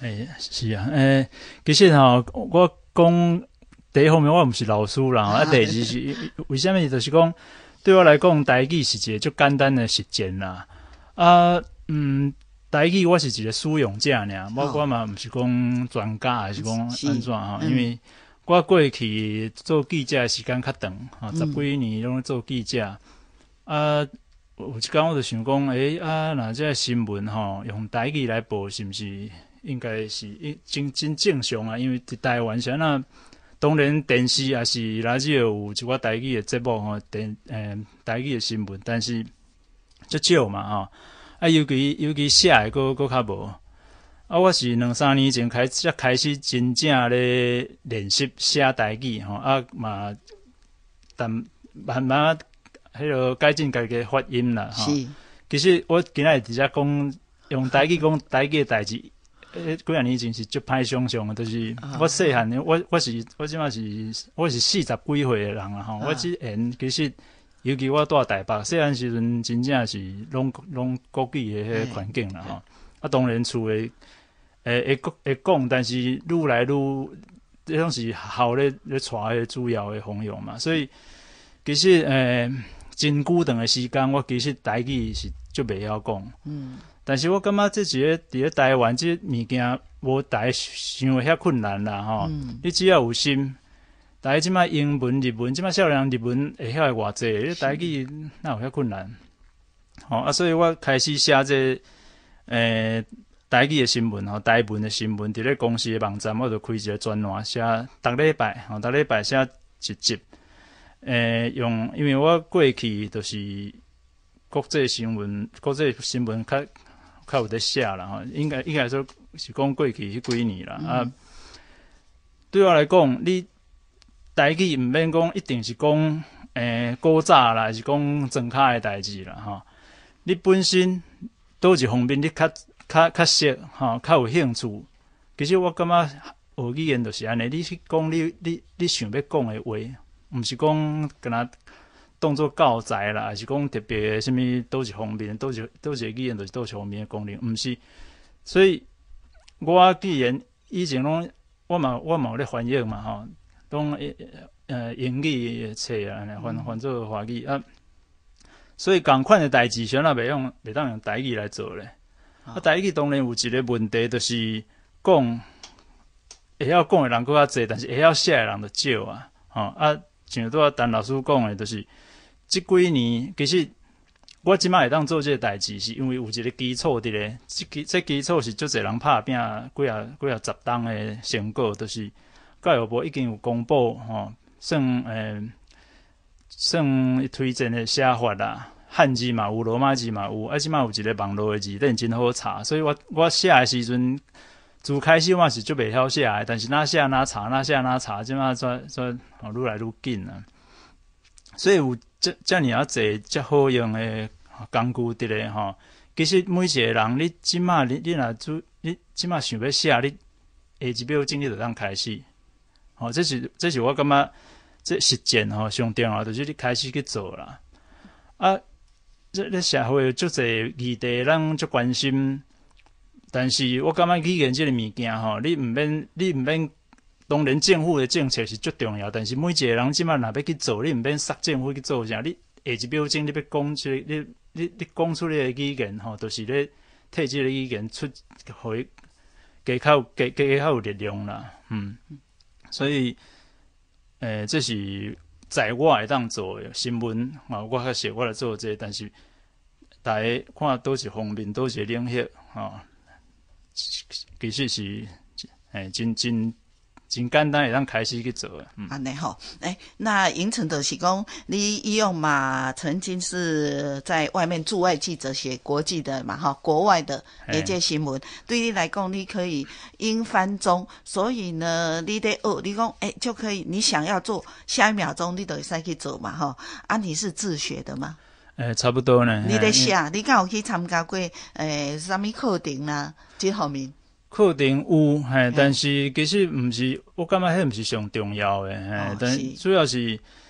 诶、欸，是啊，诶、欸，其实吼，我讲第一方面我毋是老师啦，啊，第二是为虾米，就是讲对我来讲，台语是一个足简单的实践啦。啊，嗯，台语我是一个使用者尔，我我嘛毋是讲专家，还是讲安怎吼？因为我过去做记者的时间较长，吼，十几年拢做记者，啊。有一天我就想讲，诶、欸、啊，若这新闻吼用台语来报，是毋是应该是真真正常啊？因为伫台湾啥那当然电视也是radio有一寡台语的节目吼，电诶、呃、台语的新闻，但是足少嘛吼。啊，尤其尤其写的佫佫较无。啊，我是两三年前开才开始真正咧练习写台语吼，啊嘛，但慢慢。迄个改进家己的发音啦，吼。其实我今仔日直接讲用台语讲台语的代志，诶，几啊年前是足歹想象的，就是我细汉，我我是我即满是我是四十几岁的人啦，吼。我即言其实，尤其我住台北，细汉时阵真正是拢拢国语的迄个环境啦，吼。啊，当然厝诶，诶会会会讲，但是愈来愈，这种是校咧咧带迄主要的方向嘛，所以其实诶。真久长的时间，我其实台语是足袂晓讲。嗯，但是我感觉这一个伫咧台湾这物件，无大家想的遐困难啦，吼。嗯、你只要有心，大家即摆英文、日文，即摆少年日文会晓的偌济，你台语哪有遐困难？吼、哦、啊，所以我开始写这个、诶、台语的新闻吼，台文的新闻，伫咧公司的网站，我就开一个专栏写，逐礼拜吼，逐礼拜写一集。诶、呃，用因为我过去就是国际新闻，国际新闻较较有在写啦吼，应该应该说是讲过去迄几年啦、嗯、啊。对我来讲，你台语毋免讲一定是讲诶古早啦，还是讲装卡诶代志啦吼。你本身倒一方面你较较较熟吼，较有兴趣。其实我感觉学语言就是安尼，你去讲你你你想要讲诶话。毋是讲敢若当作教材啦，还是讲特别诶，什物倒一方面，倒一倒一个语言就是倒一方面诶功能，毋是。所以我既然以前拢我嘛我嘛有咧翻译嘛吼，拢呃英语诶册啊，翻翻做华语啊。所以共款诶代志，谁若袂用袂当用台语来做咧。啊，台语当然有一个问题，就是讲会晓讲诶人搁较济，但是会晓写诶人就少啊，吼啊。像拄仔陈老师讲诶，就是即几年，其实我即摆会当做即个代志，是因为有一个基础伫咧。即基即基础是足侪人拍拼几啊几啊十档诶成果，就是教育部已经有公布吼，算诶算推荐诶写法啦，汉字嘛有，罗马字嘛有，啊即摆有一个网络诶字典真好查，所以我我写诶时阵。自开始我是足袂晓写诶，但是哪写哪查，哪写哪查，即马煞煞吼愈来愈紧啊。所以有遮遮尔啊侪遮好用诶工具伫咧吼。其实每一个人，你即马你你若做，你即马想要写，你下一秒钟你就当开始。吼，这是这是我感觉这实践吼上重要，就是你开始去做啦。啊，这咧社会足侪议题，咱足关心。但是我感觉语言即个物件吼，你毋免，你毋免，当然政府的政策是足重要，但是每一个人即摆若要去做，你毋免杀政府去做啥，你下一秒钟你要讲出，你你你讲出你的语言吼，就是咧替即个语言出，互伊加较加加较有力量啦，嗯，所以，诶、呃，这是在我会当做的新闻吼，我较熟我来做这個，但是大家看倒一方面，倒一個領域吼。其实是诶，真真真简单，会当开始去做诶。嗯， 安尼吼，诶，那营成的是讲，你以用嘛，曾经是在外面驻外记者写国际的嘛，哈，国外的业界新闻，对你来讲，你可以英翻中，所以呢，你得哦，你讲诶就可以，你想要做，下一秒钟你就会使去做嘛，哈。啊，你是自学的吗？ 诶、欸，差不多呢。 你咧写，你敢有去参加过诶啥物课程啦？这方面课程有，嘿，但是其实毋是，我感觉迄毋是上重要诶，嘿，但主要是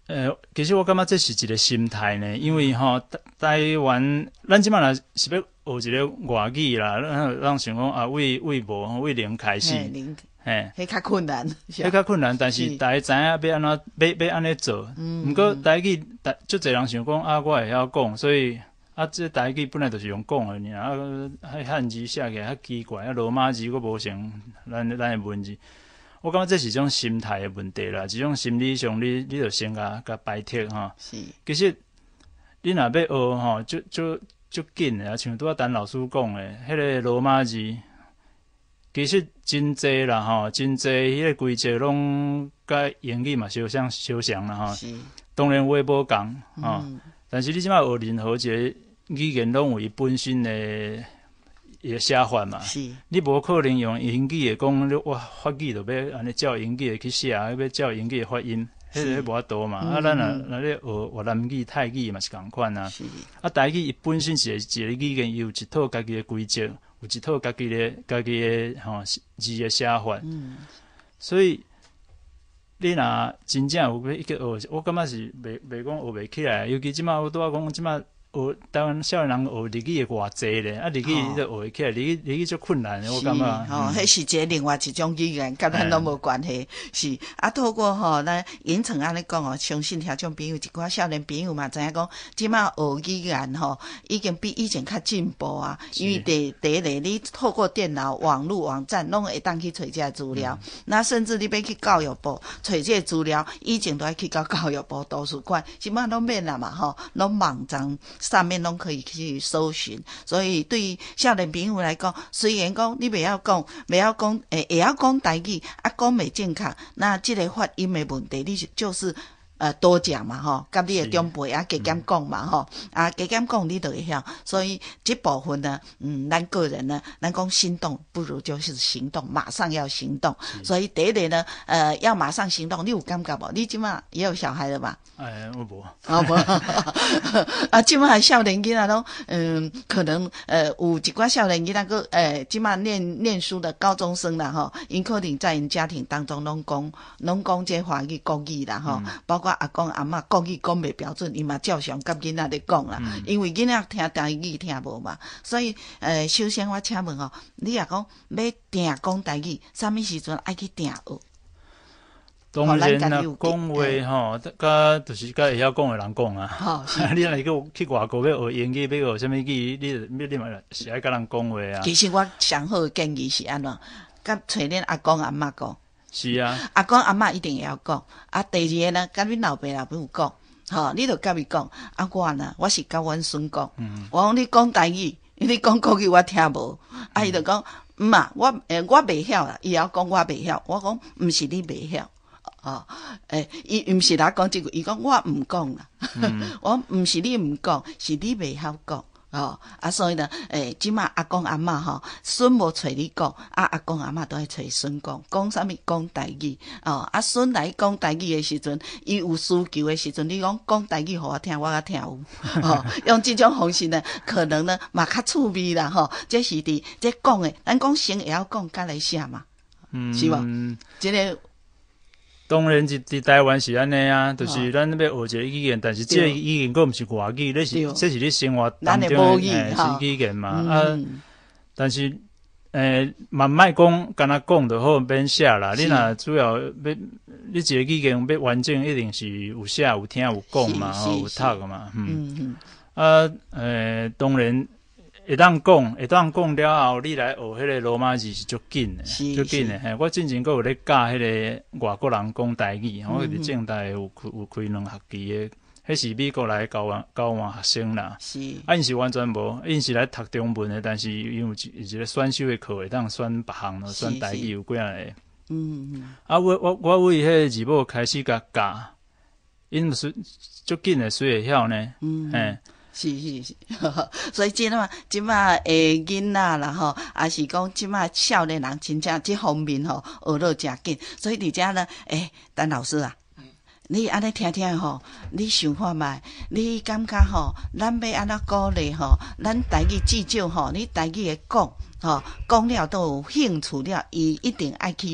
呃，其实我感觉这是一个心态呢，因为吼台台湾，咱即摆若是要学一个外语啦，咱咱想讲啊，为为无为零开始，嘿， 迄较困难， 迄较困难，但是大家知影要安怎要要安尼做。毋过台语，台足侪人想讲啊，我会晓讲，所以啊，这台语本来就是用讲诶尔，啊，迄汉字写起来较奇怪，啊，罗马字佫无像咱咱诶文字。我感觉这是一种心态的问题啦，一种心理上你你著先甲甲摆脱吼。 是， 其实你若要学吼，就就就紧诶，像拄仔陈老师讲诶，迄个罗马字，其实真济啦吼，真济迄个规则拢甲英语嘛相像相像啦吼。 是， 当然话无共吼，但是你即摆学任何一个语言，拢有伊本身诶。伊个写法嘛， 是你无可能用英语诶讲，我法语就要安尼照英语诶去写，要照英语诶发音，迄个迄无法度嘛。啊，咱若若咧学越南语、泰语嘛是共款啊。啊，台语伊本身是一个语言，伊有一套家己诶规则，有一套家己诶家己诶吼字诶写法。嗯，所以你若真正有要一个学，我感觉是袂袂讲学袂起来，尤其即摆我拄仔讲即摆。学台湾少年人学日语的偌济咧，啊日语你就学会起来，日语日语足困难的，我感觉。 吼，迄是一个另外一种语言，甲咱拢无关系。是啊，透过吼咱演成安尼讲哦，相信听众朋友一寡少年朋友嘛，知影讲，即马学语言吼，已经比以前较进步啊。因为第第一个，你透过电脑、网络网站，拢会当去找这资料。嗯、那甚至你要去教育部找这资料，以前都要去到教育部图书馆，即马拢免啦嘛吼，拢网站。上面拢可以去搜寻，所以对于少年朋友来讲，虽然讲你袂晓讲，袂晓讲，诶，会晓讲台语，啊，讲袂正确，那这个发音的问题，你就是呃多讲嘛吼，甲你的长辈啊加减讲嘛吼，啊加减讲你就会晓，所以这部分呢，嗯，咱个人呢，咱讲心动不如就是行动，马上要行动，所以第一个呢，呃，要马上行动，你有感觉无？你即马也有小孩了吧？ 哎，我无。 啊无，啊，即马少年囡仔拢，嗯，可能呃有一寡少年囡仔个，诶，即马念念书的高中生啦吼，因可能在因家庭当中拢讲拢讲这华语国语啦吼，嗯、包括阿公阿嬷国语讲袂标准，伊嘛照常甲囡仔咧讲啦，嗯、因为囡仔听台语听无嘛，所以呃，首先我请问吼，你若讲要定讲台语，啥物时阵爱去定学？ 当然啦，讲话吼，甲就是甲会晓讲诶人讲啊。你若去去外国要学英语，要学啥物语，你你你嘛是爱甲人讲话啊。 其实我上好诶建议是安怎，甲找恁阿公阿嬷讲。 是啊。 阿公阿嬷一定会晓讲，啊，第二个呢，甲恁老爸老母讲，吼，你著甲伊讲，啊，我呢，我是甲阮孙讲，嗯、我讲你讲台语，你讲国语我听无，啊，伊著讲，毋啊，我诶我袂晓啦，伊也讲我袂晓，我讲毋是你袂晓。哦，诶，伊毋是来讲即句，伊讲我毋讲啦，嗯、我毋是你毋讲，是你袂晓讲。哦，啊，所以呢，诶，即马阿公阿嬷吼，孙无找你讲，啊，阿公阿嬷都爱找孙讲，讲啥物讲台语，哦，啊，孙来讲台语的时阵，伊有需求的时阵，你讲讲台语互我听，我甲听有，哦，用即种方式呢，可能呢嘛较趣味啦，吼、哦，这是伫这讲的，咱讲先会晓讲，甲来写嘛，嗯，是无？即个。 当然，伫伫台湾是安尼啊，就是咱要学一个语言，但是这个语言佫毋是外语，你是这是你生活当中诶是语言嘛、嗯、啊。但是诶，慢慢讲，干那讲就好，免写啦。你若主要要，你一个语言要完整，一定是有写、有听、有讲嘛，吼，有读嘛，嗯。嗯啊，诶，当然。会当讲，会当讲了后，你来学迄个罗马字是足紧诶，足紧诶。嘿，我之前佫有咧教迄个外国人讲台语，嗯、我伫正大有开有开两学期诶，迄是美国来交换交换学生啦。是，啊，因是完全无，因是来读中文诶，但是因为一一个选修诶课会当选别项咯，选台语有几啊个。嗯嗯。啊，我我我为迄字母开始甲教，因是足紧诶，谁会晓呢？嗯。嘿。 是是是，所以即嘛，即嘛诶囡仔啦吼，也是讲即嘛少年人真正即方面吼学到诚紧，所以伫遮呢，诶，陈老师啊，你安尼听听吼，你想看觅，你感觉吼，咱要安怎鼓励吼，咱台语至少吼，你台语会讲吼，讲了都有兴趣了，伊一定爱去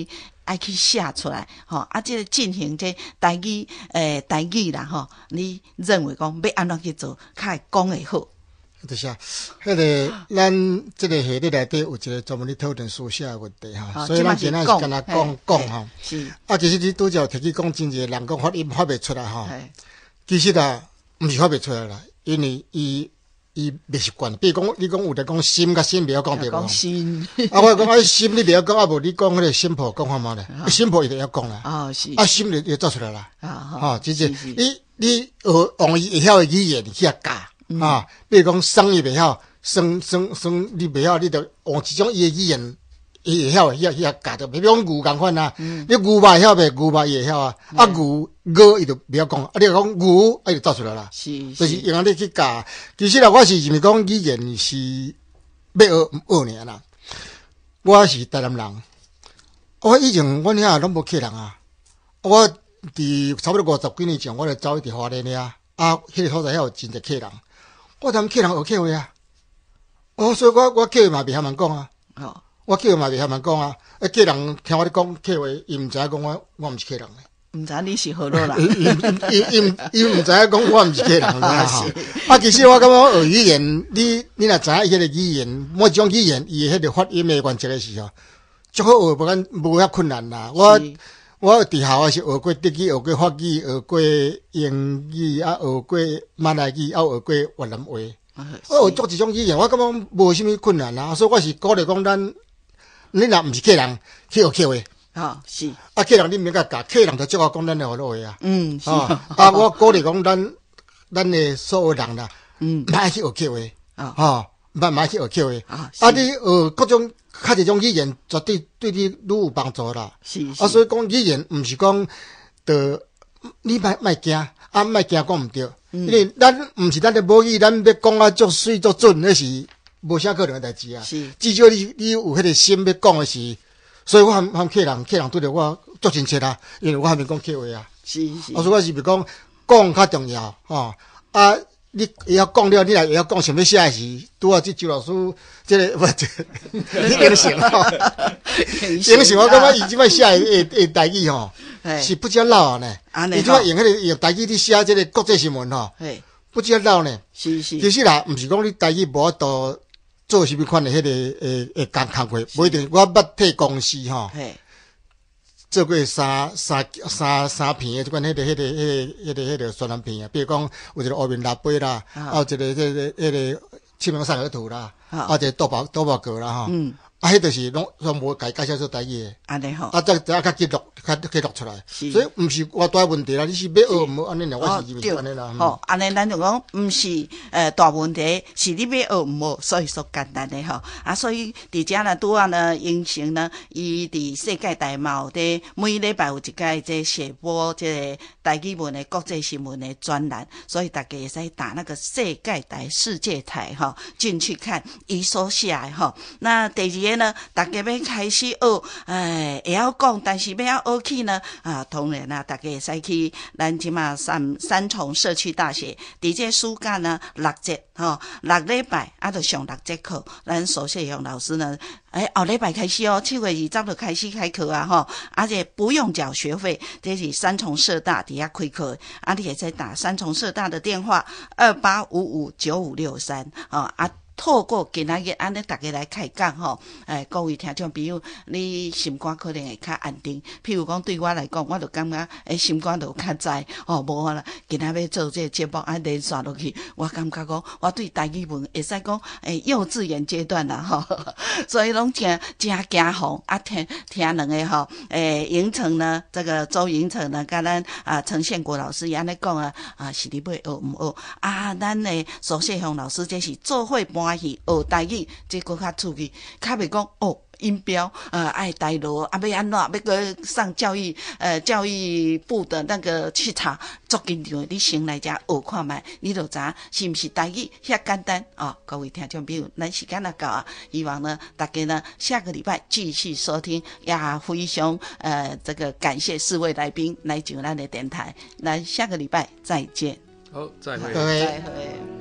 爱去写出来，吼、啊，即、这个进行这台语诶台语啦，吼，你认为讲要安怎去做，较会讲会好？ 就是啊，迄个咱即个系列内底有一个专门咧讨论书写诶问题哈，所以咱今仔是干那讲讲吼。 是啊，其实你拄则提起讲真侪人讲发音发袂出来吼，其实啊，毋是发袂出来啦，因为伊伊袂习惯。比如讲，你讲有得讲心甲心袂晓讲对无？ 讲心， 啊，我讲啊心你袂晓讲，啊无你讲迄个心抱讲法嘛咧，心抱伊就晓讲啦。 哦是。 啊心就就做出来啦。 啊吼，即是你你学用伊会晓诶语言去教。嗯、啊，比如讲生伊袂晓，生生生你袂晓，你着用一种伊诶语言，伊会晓会晓遐教着。比如讲牛共款啊，嗯、你牛嘛会晓袂？牛嘛伊会晓啊。嗯、啊牛鹅伊就袂晓讲，啊你讲牛，啊就走出来啦。 是， 就是用安尼去教。其实啦，我是认为讲语言是要学学尔啦。我是台南人，我以前阮遐拢无客人啊。我伫差不多五十几年前，我就走去伫花莲遐，啊，迄个所在遐有真侪客人。我踮客人学客话啊，哦，所以我我客话嘛袂晓人讲啊，哦，我客话嘛袂晓人讲啊，啊，客人听我咧讲客话，伊毋知影讲我我毋是客人咧， 毋知你是何路人， 伊伊伊伊毋知影讲我毋是客人啦哈。啊，其实我感觉学语言，你你若知影伊迄个语言，每一种语言伊迄个发音的原则的时候，足好学，无咱无遐困难啦。我我伫校啊是学过德语，学过法语，学过英语，啊学过马来语，啊学过越南话。我学足一种语言，我感觉无啥物困难啦。所以我是鼓励讲咱，你若毋是客人去学客话。 哦，是。 啊，客人你毋免甲教，客人就照我讲咱的河路话啊。 嗯，是。 啊，我鼓励讲咱咱的所有人啦，嗯，莫爱去学客话。啊，吼，莫莫爱去学客话。啊，啊，你学各种。较一种语言绝对对你愈有帮助啦。 是是。 啊，所以讲语言毋是讲着你莫莫惊，啊莫惊讲毋对，嗯、因为咱毋是咱的母语，咱要讲啊足水足准，那是无啥可能的代志啊。 是。 至少你你有迄个心要讲的是，所以我含含客人，客人对着我足亲切啊，因为我还没讲客话啊。 是是。 啊，所以我是袂讲讲较重要吼啊。你会晓讲了，你若会晓讲想要写诶时，拄啊，即周老师，即、这个不，这你英雄吼，英雄我感觉伊即摆写诶诶台语吼，是不只老啊呢。伊即摆用迄个用台语去写即个国际新闻吼，不只老呢。 是是。 其实啦，毋是讲你台语无法度做啥物款诶迄个诶诶工工课，无一定。我捌替公司吼。做过三三三三片诶，即款迄个、迄个、迄个、迄个、迄个宣传片啊，比如讲有一个乌面拉杯啦，啊，有一个、迄个、迄个清明上河图啦，啊，一个多宝多宝阁啦，吼，嗯，啊，迄就是拢拢无介介绍做台语诶， 安尼吼， 啊，再再较记录，较记录出来，所以毋是偌大问题啦，你是要学毋好安尼啦，我是认为安尼啦， 吼，安尼咱就讲毋是呃大问题，是你要学毋好，所以说简单诶吼，啊，所以伫遮呢拄啊呢，英雄呢，伊伫世界台嘛有伫每礼拜有一届这写播这个台语文诶国际新闻诶专栏，所以大家会使打那个世界台、世界台吼进去看伊所写诶吼。那第二个呢，大家要开始学，哎，会晓讲，但是要晓学起呢，啊，当然啦，大家会使去咱即马三三重社区大学，伫这暑假呢六节吼，六礼拜啊，就上六节课，咱苏世雄老师呢。哎，后礼拜开始哦，七月二十就开始开课啊，吼，而且不用缴学费，这是三重社大底下开课，啊，你也在打三重社大的电话二八五五九五六三，啊啊。透过今仔日安尼大家来开讲吼，诶，各位听众朋友，你心肝可能会较安定。譬如讲对我来讲，我就感觉诶心肝就较知哦，无啦，今仔要做这个节目啊连续落去，我感觉讲我对台语文会使讲诶幼稚园阶段啦吼，所以拢真真惊慌啊！听听两个吼，诶，营城呢，这个周营城呢，甲咱啊陈宪国老师安尼讲啊，啊是你要学毋学啊？咱诶苏世雄老师这是做伙伴。欢喜学台语，这个较趣味，较袂讲哦。音标，呃，爱台罗，啊，要安怎，要个上教育，呃，教育部的那个去查，足紧张的，你先来遮学看卖，你就知是毋是台语遐简单哦。各位听众朋友，咱时间也到啊，希望呢，大家呢下个礼拜继续收听，也非常呃，这个感谢四位来宾来上咱的电台，咱下个礼拜再见。 好，再会。 再会。